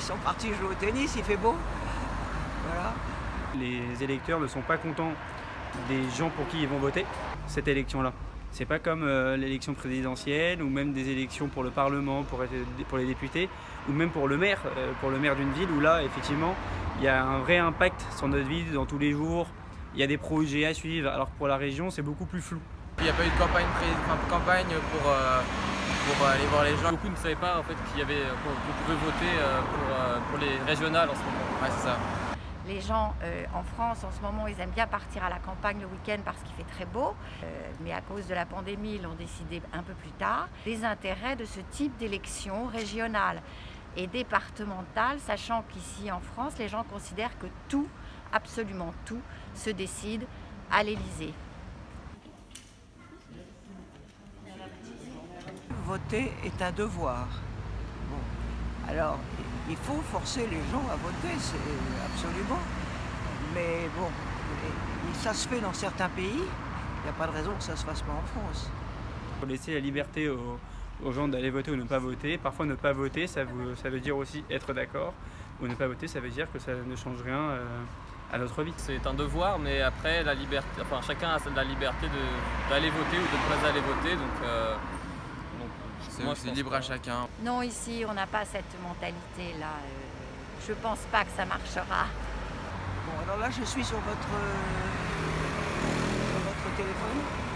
Ils sont partis jouer au tennis, il fait beau. Voilà. Les électeurs ne sont pas contents des gens pour qui ils vont voter cette élection-là. C'est pas comme l'élection présidentielle ou même des élections pour le Parlement, pour les députés ou même pour le maire d'une ville où là, effectivement, il y a un vrai impact sur notre vie dans tous les jours. Il y a des projets à suivre, alors que pour la région, c'est beaucoup plus flou. Il n'y a pas eu de campagne pour aller voir les gens. Beaucoup ne savaient pas en fait qu'on pouvait voter pour les régionales en ce moment. Ouais, c'est ça. Les gens en France, en ce moment, ils aiment bien partir à la campagne le week-end parce qu'il fait très beau. Mais à cause de la pandémie, ils l'ont décidé un peu plus tard. Les intérêts de ce type d'élection régionale et départementale, sachant qu'ici en France, les gens considèrent que tout, absolument tout, se décide à l'Élysée. Voter est un devoir. Bon. Alors, il faut forcer les gens à voter, c'est absolument. Mais bon, ça se fait dans certains pays, il n'y a pas de raison que ça ne se fasse pas en France. Il faut laisser la liberté aux gens d'aller voter ou ne pas voter. Parfois ne pas voter, ça veut dire aussi être d'accord. Ou ne pas voter, ça veut dire que ça ne change rien à notre vie. C'est un devoir, mais après, chacun a la liberté d'aller voter ou de ne pas aller voter. C'est libre à chacun. Non, ici, on n'a pas cette mentalité-là. Je pense pas que ça marchera. Bon, alors là, je suis sur votre téléphone.